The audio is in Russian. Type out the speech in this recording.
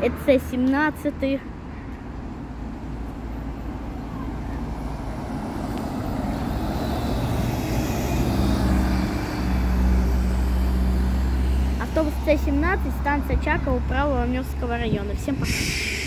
ЭЦ-17. Автобус Ц-17, станция Чаково, Правого Амурского района. Всем пока.